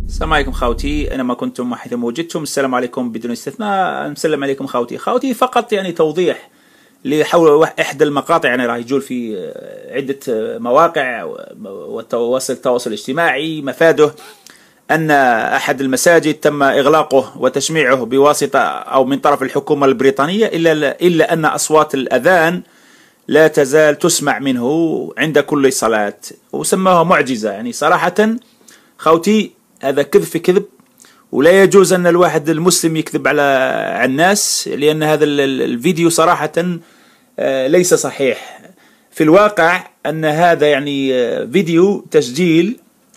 السلام عليكم خوتي، أينما كنتم وحيثما وجدتم، السلام عليكم بدون استثناء. مسلم عليكم خوتي، فقط يعني توضيح لحول إحدى المقاطع يعني راح يجول في عدة مواقع ووسائل التواصل الاجتماعي. مفاده أن أحد المساجد تم إغلاقه وتشميعه بواسطة أو من طرف الحكومة البريطانية، إلا أن أصوات الأذان لا تزال تسمع منه عند كل صلاة، وسماها معجزة. يعني صراحة خوتي هذا كذب في كذب، ولا يجوز أن الواحد المسلم يكذب على الناس، لأن هذا الفيديو صراحة ليس صحيح. في الواقع أن هذا يعني فيديو تسجيل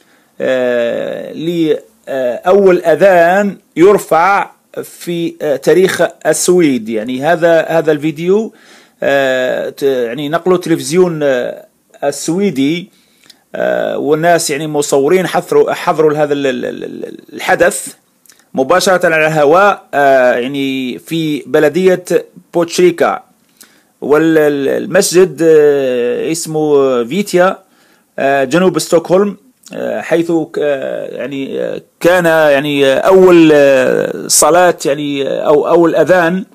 لأول أذان يرفع في تاريخ السويد. يعني هذا الفيديو يعني نقله تلفزيون السويدي، والناس يعني مصورين حضروا هذا الحدث مباشرة على الهواء، يعني في بلدية بوتشريكا، والمسجد اسمه فيتيا جنوب ستوكهولم، حيث يعني كان يعني أول صلاة يعني أو أول أذان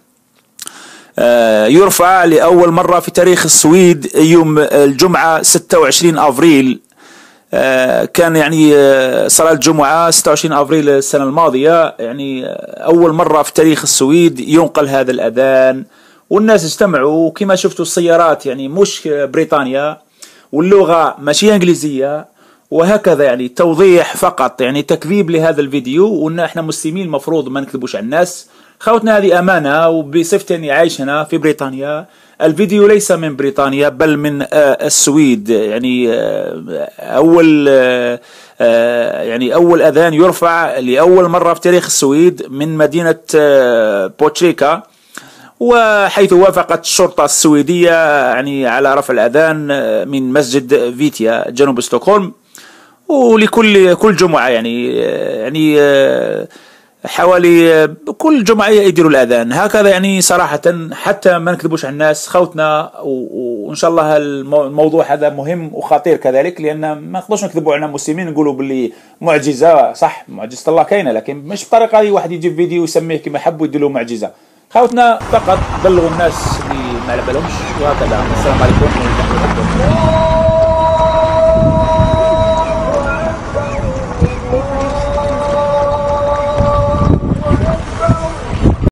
يرفع لأول مرة في تاريخ السويد يوم الجمعة 26 أفريل. كان يعني صلاة الجمعة 26 أفريل السنة الماضية، يعني أول مرة في تاريخ السويد ينقل هذا الأذان، والناس اجتمعوا كما شفتوا. السيارات يعني مش بريطانيا، واللغة ماشي إنجليزية، وهكذا. يعني توضيح فقط، يعني تكذيب لهذا الفيديو، وأن احنا مسلمين المفروض ما نكذبوش على الناس. خوتنا هذه أمانة، وبصفتي أني عايش هنا في بريطانيا. الفيديو ليس من بريطانيا بل من السويد. يعني أول أذان يرفع لأول مرة في تاريخ السويد من مدينة بوتشريكا، وحيث وافقت الشرطة السويدية يعني على رفع الأذان من مسجد فيتيا جنوب ستوكهولم. كل جمعة يعني حوالي كل جمعة يديروا الأذان هكذا. يعني صراحة حتى ما نكذبوش على الناس خوتنا، وإن شاء الله الموضوع هذا مهم وخطير كذلك، لأن ما نقدرش نكذبوا على المسلمين نقولوا باللي معجزة. صح، معجزة الله كاينة، لكن مش بطريقة هذه واحد يجيب فيديو يسميه كما حب ويدير له معجزة. خوتنا فقط بلغوا الناس اللي ما على بالهمش، وهكذا. السلام عليكم ورحمة الله وبركاته.